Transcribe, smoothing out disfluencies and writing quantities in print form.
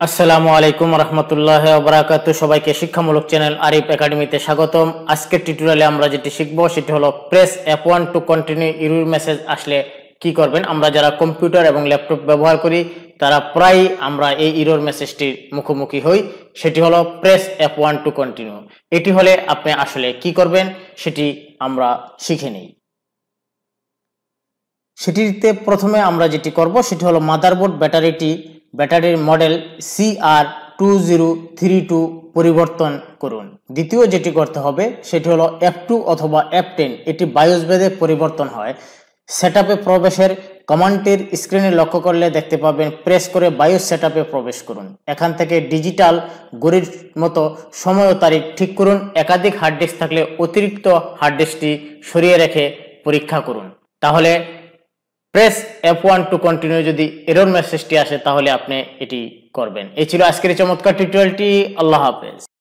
আসসালামু আলাইকুম রহমতুল্লাহ ওবরাকাতু। সবাইকে শিক্ষামূলক চ্যানেল আরিফ একাডেমিতে স্বাগতম। আজকের টিউটোরিয়ালে আমরা যেটি শিখব সেটি হলো press F1 to continue error message আসলে কি করবেন। আমরা যারা কম্পিউটার এবং ল্যাপটপ ব্যবহার করি তারা প্রায় আমরা এই এরর মেসেজটির মুখোমুখি হই, সেটি হলো প্রেস F1 টু কন্টিনিউ। এটি হলে আপনি আসলে কি করবেন সেটি আমরা শিখে নিই। সেটিতে প্রথমে আমরা যেটি করব সেটি হলো মাদারবোর্ড ব্যাটারির মডেল CR2032 পরিবর্তন করুন। দ্বিতীয় যেটি করতে হবে সেটি হলো F2 অথবা F10, এটি বায়োস ভেদে পরিবর্তন হয়। সেটআপে প্রবেশের কমান্ডটির স্ক্রিনে লক্ষ্য করলে দেখতে পাবেন প্রেস করে বায়োস সেটআপে প্রবেশ করুন। এখান থেকে ডিজিটাল ঘড়ির মতো সময় ও তারিখ ঠিক করুন। একাধিক হার্ড ডিস্ক থাকলে অতিরিক্ত হার্ড ডিস্কটি সরিয়ে রেখে পরীক্ষা করুন। তাহলে প্রেস F1 টু কন্টিনিউ যদি এরর মেসেজটি আসে তাহলে আপনি এটি করবেন। এই ছিল আজকের চমৎকার টিউটোরিয়ালটি। আল্লাহ হাফেজ।